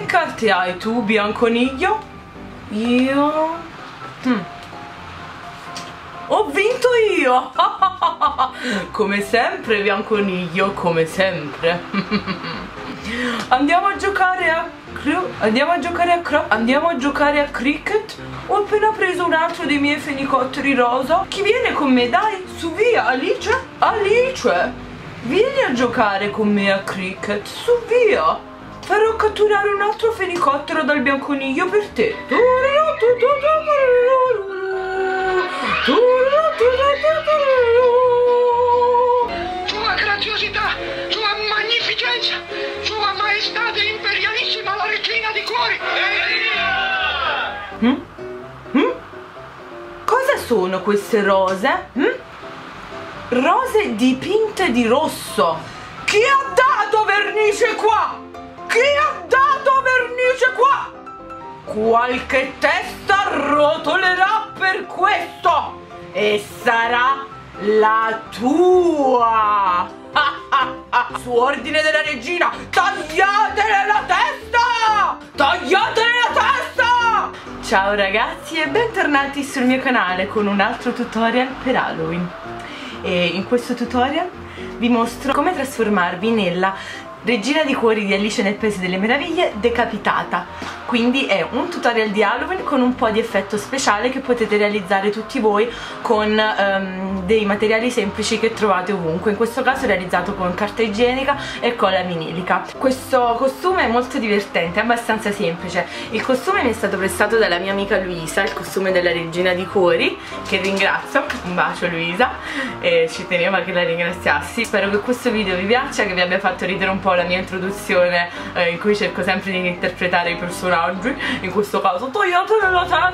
Che carte hai tu, Bianconiglio? Io? Ho vinto io! Come sempre, Bianconiglio, come sempre. Andiamo a giocare a cricket. Ho appena preso un altro dei miei fenicotteri rosa. Chi viene con me? Dai, su, via, Alice. Alice, vieni a giocare con me a cricket, su, via. Farò catturare un altro fenicottero dal Bianconiglio per te. Sua graziosità, sua magnificenza, sua maestà imperialissima, la regina di cuori. Cosa sono queste rose? Rose dipinte di rosso. Chi ha dato vernice qua? Chi ha dato vernice qua? Qualche testa rotolerà per questo e sarà la tua. Su ordine della regina, tagliatele la testa! Tagliatele la testa! Ciao ragazzi e bentornati sul mio canale con un altro tutorial per Halloween. E in questo tutorial vi mostro come trasformarvi nella regina di cuori di Alice nel Paese delle Meraviglie decapitata. Quindi è un tutorial di Halloween con un po' di effetto speciale che potete realizzare tutti voi con dei materiali semplici che trovate ovunque. In questo caso realizzato con carta igienica e colla vinilica. Questo costume è molto divertente, è abbastanza semplice. Il costume mi è stato prestato dalla mia amica Luisa, il costume della regina di cuori, che ringrazio, un bacio Luisa, e ci teneva che la ringraziassi. Spero che questo video vi piaccia, che vi abbia fatto ridere un po' la mia introduzione in cui cerco sempre di interpretare i personaggi. In questo caso tagliatele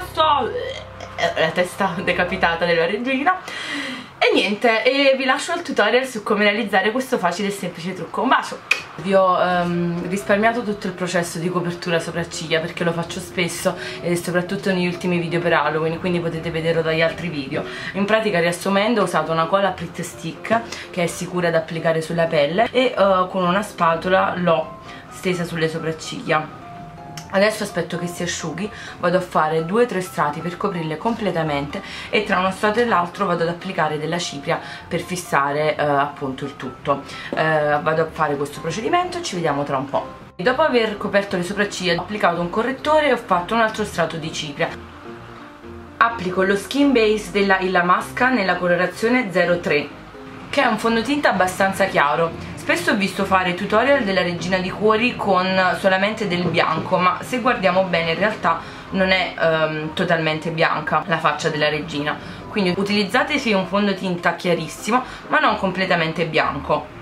la testa decapitata della regina. E niente, e vi lascio il tutorial su come realizzare questo facile e semplice trucco. Un bacio! Vi ho risparmiato tutto il processo di copertura sopracciglia perché lo faccio spesso e soprattutto negli ultimi video per Halloween, quindi potete vederlo dagli altri video. In pratica, riassumendo, ho usato una colla Pritt Stick che è sicura da applicare sulla pelle e con una spatola l'ho stesa sulle sopracciglia. Adesso aspetto che si asciughi, vado a fare 2-3 strati per coprirle completamente e tra uno strato e l'altro vado ad applicare della cipria per fissare appunto il tutto. Vado a fare questo procedimento e ci vediamo tra un po'. Dopo aver coperto le sopracciglia ho applicato un correttore e ho fatto un altro strato di cipria. Applico lo Skin Base della Illamasqua nella colorazione 03, che è un fondotinta abbastanza chiaro. Spesso ho visto fare tutorial della regina di cuori con solamente del bianco, ma se guardiamo bene in realtà non è totalmente bianca la faccia della regina, quindi utilizzateci un fondotinta chiarissimo ma non completamente bianco.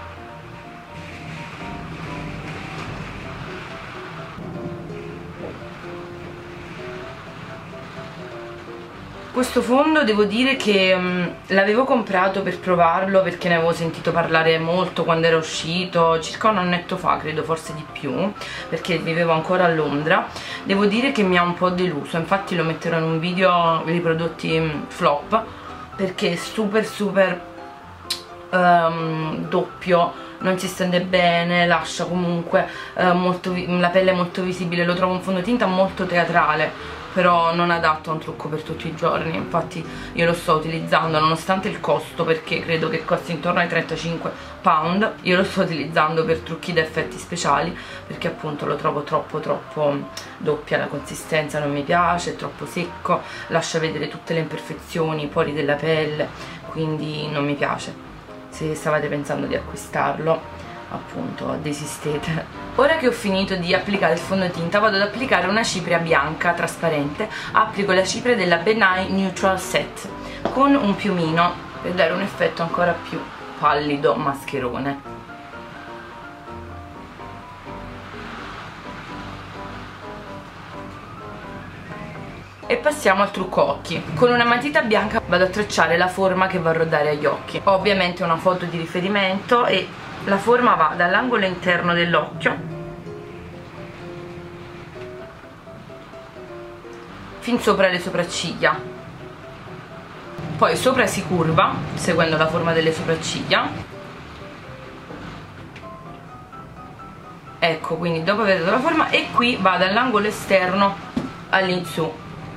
Questo fondo devo dire che l'avevo comprato per provarlo perché ne avevo sentito parlare molto quando era uscito, circa un annetto fa credo, forse di più, perché vivevo ancora a Londra. Devo dire che mi ha un po' deluso, infatti lo metterò in un video dei prodotti flop perché è super doppio, non si stende bene, lascia comunque la pelle molto visibile. Lo trovo un fondotinta molto teatrale, però non adatto a un trucco per tutti i giorni. Infatti io lo sto utilizzando nonostante il costo, perché credo che costi intorno ai 35 pound. Io lo sto utilizzando per trucchi da effetti speciali perché appunto lo trovo troppo doppia la consistenza, non mi piace, è troppo secco, lascia vedere tutte le imperfezioni, i pori della pelle, quindi non mi piace. Se stavate pensando di acquistarlo, appunto desistete. Ora che ho finito di applicare il fondotinta vado ad applicare una cipria bianca trasparente. Applico la cipria della Benai Neutral Set con un piumino per dare un effetto ancora più pallido, mascherone. E passiamo al trucco occhi. Con una matita bianca vado a tracciare la forma che vorrò dare agli occhi. Ho ovviamente una foto di riferimento e la forma va dall'angolo interno dell'occhio fin sopra le sopracciglia, poi sopra si curva seguendo la forma delle sopracciglia ecco, quindi dopo aver dato la forma, e qui vado all'angolo esterno all'insù.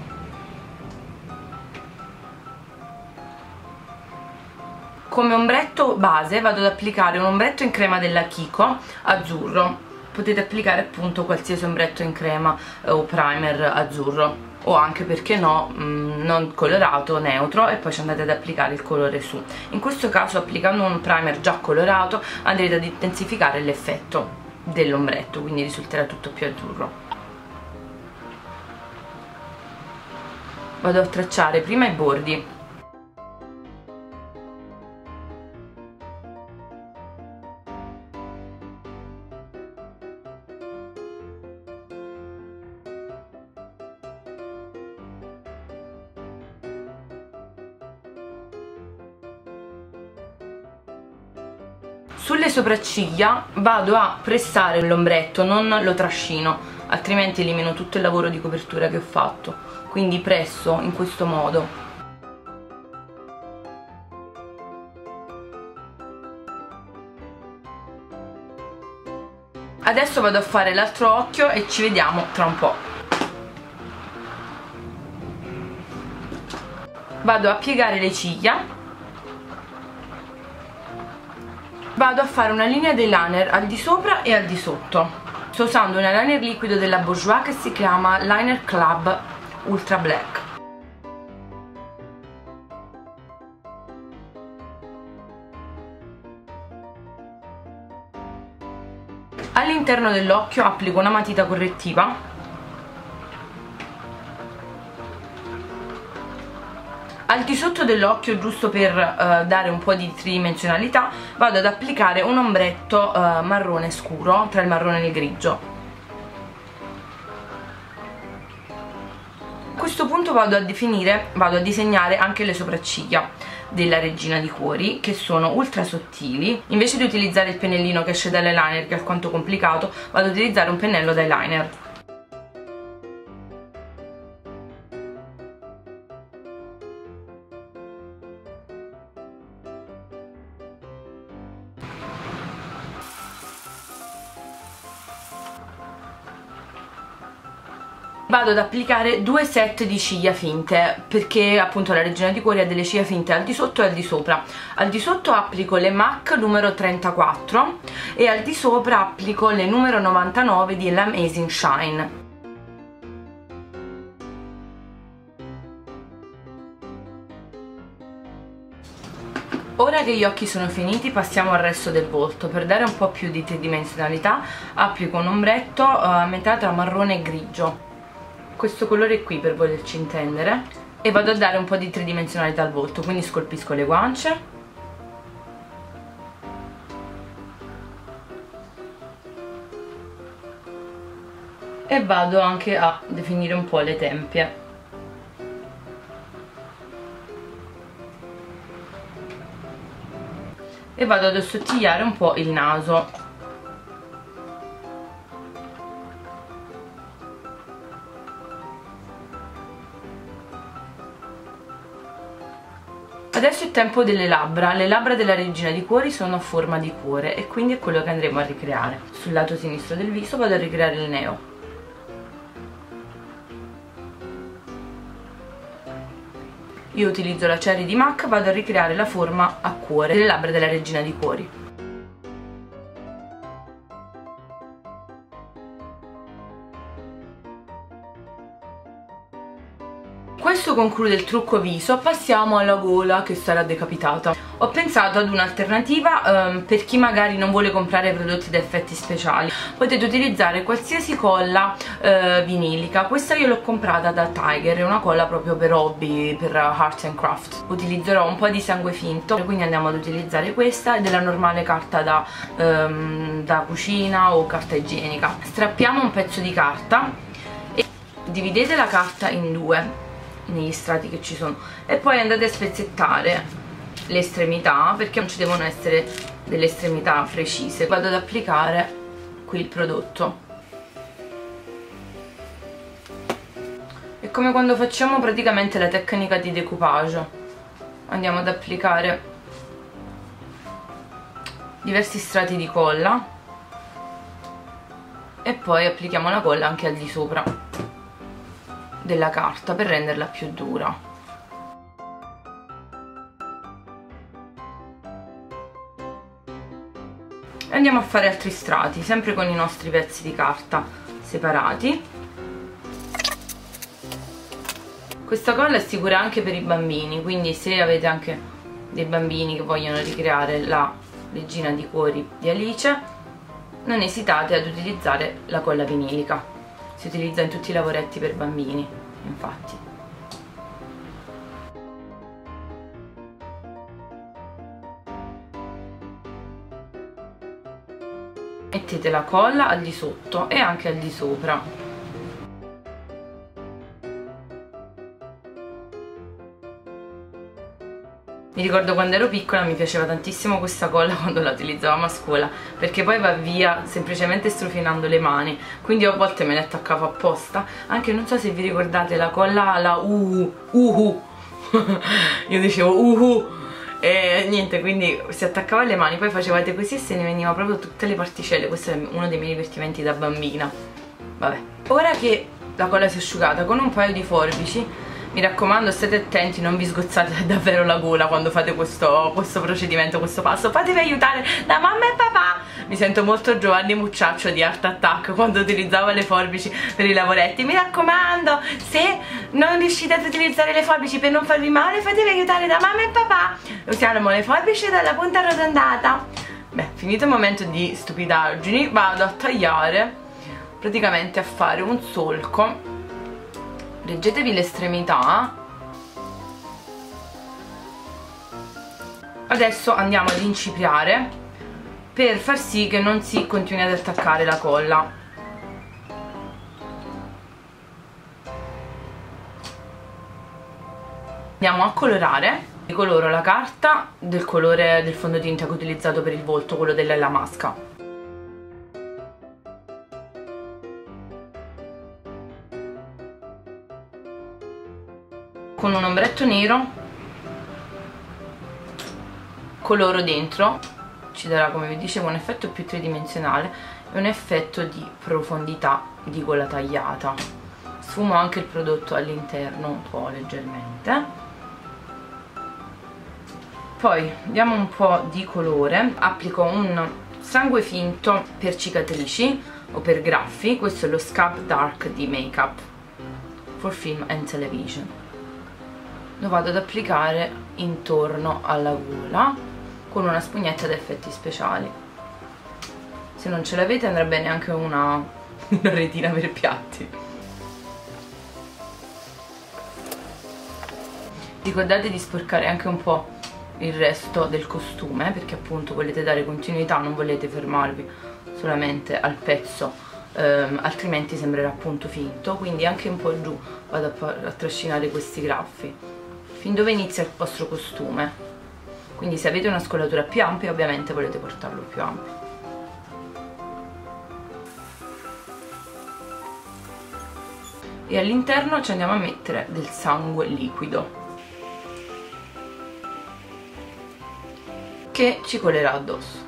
Come ombretto base vado ad applicare un ombretto in crema della Kiko azzurro. Potete applicare appunto qualsiasi ombretto in crema o primer azzurro, o anche, perché no, non colorato, neutro, e poi ci andate ad applicare il colore su. In questo caso, applicando un primer già colorato, andrete ad intensificare l'effetto dell'ombretto, quindi risulterà tutto più azzurro. Vado a tracciare prima i bordi. Sulle sopracciglia vado a pressare l'ombretto, non lo trascino, altrimenti elimino tutto il lavoro di copertura che ho fatto. Quindi presso in questo modo. Adesso vado a fare l'altro occhio e ci vediamo tra un po'. Vado a piegare le ciglia. Vado a fare una linea dei liner al di sopra e al di sotto. Sto usando un eyeliner liquido della Bourjois che si chiama Liner Club Ultra Black. All'interno dell'occhio applico una matita correttiva. Al di sotto dell'occhio, giusto per dare un po' di tridimensionalità, vado ad applicare un ombretto marrone scuro, tra il marrone e il grigio. A questo punto vado a disegnare anche le sopracciglia della Regina di Cuori, che sono ultra sottili. Invece di utilizzare il pennellino che esce dall'eyeliner, che è alquanto complicato, vado ad utilizzare un pennello d'eyeliner. Vado ad applicare due set di ciglia finte, perché appunto la Regina di Cuori ha delle ciglia finte al di sotto e al di sopra. Al di sotto applico le MAC numero 34 e al di sopra applico le numero 99 di L'Amazing Shine. Ora che gli occhi sono finiti, passiamo al resto del volto. Per dare un po' più di tridimensionalità applico un ombretto a metà tra marrone e grigio, questo colore qui per volerci intendere, e vado a dare un po' di tridimensionalità al volto, quindi scolpisco le guance e vado anche a definire un po' le tempie. E vado ad assottigliare un po' il naso. Adesso è tempo delle labbra. Le labbra della Regina di Cuori sono a forma di cuore e quindi è quello che andremo a ricreare. Sul lato sinistro del viso vado a ricreare il neo. Io utilizzo la Cherry di MAC, vado a ricreare la forma a cuore delle labbra della Regina di Cuori. Questo conclude il trucco viso, passiamo alla gola che sarà decapitata. Ho pensato ad un'alternativa per chi magari non vuole comprare prodotti da effetti speciali. Potete utilizzare qualsiasi colla vinilica. Questa io l'ho comprata da Tiger, è una colla proprio per hobby, per art and craft. Utilizzerò un po' di sangue finto, quindi andiamo ad utilizzare questa e della normale carta da cucina o carta igienica. Strappiamo un pezzo di carta e dividete la carta in due negli strati che ci sono e poi andate a spezzettare le estremità, perché non ci devono essere delle estremità precise. Vado ad applicare qui il prodotto. È come quando facciamo praticamente la tecnica di decoupage. Andiamo ad applicare diversi strati di colla e poi applichiamo la colla anche al di sopra della carta per renderla più dura. E andiamo a fare altri strati, sempre con i nostri pezzi di carta separati. Questa colla è sicura anche per i bambini, quindi se avete anche dei bambini che vogliono ricreare la regina di cuori di Alice, non esitate ad utilizzare la colla vinilica. Si utilizza in tutti i lavoretti per bambini, infatti. Mettete la colla al di sotto e anche al di sopra. Mi ricordo quando ero piccola mi piaceva tantissimo questa colla quando la utilizzavamo a scuola, perché poi va via semplicemente strofinando le mani, quindi a volte me ne attaccavo apposta. Anche non so se vi ricordate la colla alla uhu io dicevo uhu e niente, quindi si attaccava alle mani, poi facevate così e se ne veniva proprio tutte le particelle. Questo è uno dei miei divertimenti da bambina. Vabbè, ora che la colla si è asciugata, con un paio di forbici, mi raccomando, state attenti, non vi sgozzate davvero la gola quando fate questo procedimento, questo passo. Fatevi aiutare da mamma e papà. Mi sento molto Giovanni Mucciaccio di Art Attack quando utilizzava le forbici per i lavoretti. Mi raccomando, se non riuscite ad utilizzare le forbici per non farvi male, fatevi aiutare da mamma e papà. Usiamo le forbici dalla punta arrotondata. Beh, finito il momento di stupidaggini, vado a tagliare, praticamente a fare un solco. Reggetevi l'estremità. Adesso andiamo ad incipriare per far sì che non si continui ad attaccare la colla. Andiamo a colorare. Ricoloro la carta del colore del fondotinta che ho utilizzato per il volto, quello della Masca. Con un ombretto nero coloro dentro, ci darà, come vi dicevo, un effetto più tridimensionale e un effetto di profondità di colla tagliata. Sfumo anche il prodotto all'interno un po' leggermente. Poi diamo un po' di colore, applico un sangue finto per cicatrici o per graffi. Questo è lo Scalp Dark di Make Up for Film and Television. Lo vado ad applicare intorno alla gola con una spugnetta ad effetti speciali. Se non ce l'avete andrà bene anche una retina per piatti. Ricordate di sporcare anche un po' il resto del costume, perché appunto volete dare continuità, non volete fermarvi solamente al pezzo, altrimenti sembrerà appunto finto. Quindi anche un po' giù vado a trascinare questi graffi fin dove inizia il vostro costume. Quindi se avete una scollatura più ampia, ovviamente volete portarlo più ampio. E all'interno ci andiamo a mettere del sangue liquido che ci colerà addosso.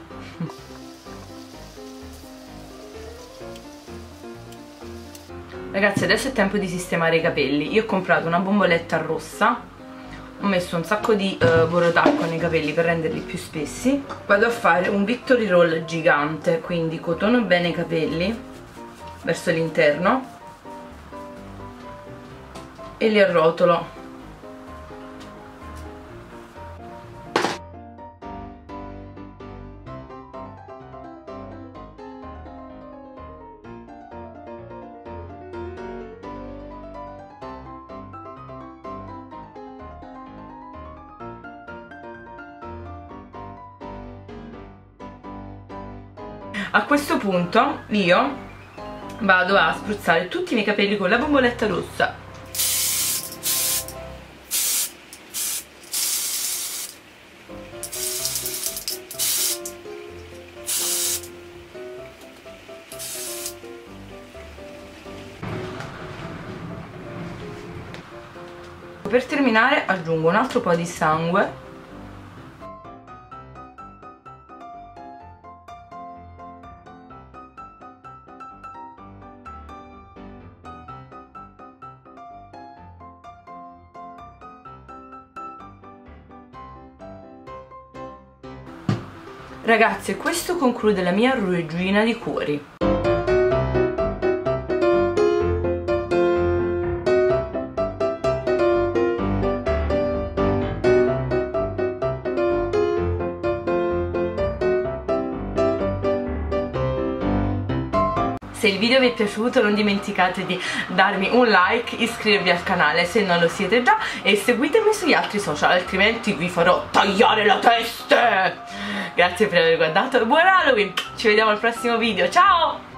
Ragazzi, adesso è tempo di sistemare i capelli. Io ho comprato una bomboletta rossa, ho messo un sacco di Borotalco nei capelli per renderli più spessi. Vado a fare un Victory Roll gigante, quindi cotono bene i capelli verso l'interno e li arrotolo. A questo punto io vado a spruzzare tutti i miei capelli con la bomboletta rossa. Per terminare aggiungo un altro po' di sangue . Ragazzi, questo conclude la mia regina di cuori. Se il video vi è piaciuto non dimenticate di darmi un like, iscrivervi al canale se non lo siete già e seguitemi sugli altri social, altrimenti vi farò tagliare la testa. Grazie per aver guardato e buon Halloween, ci vediamo al prossimo video, ciao!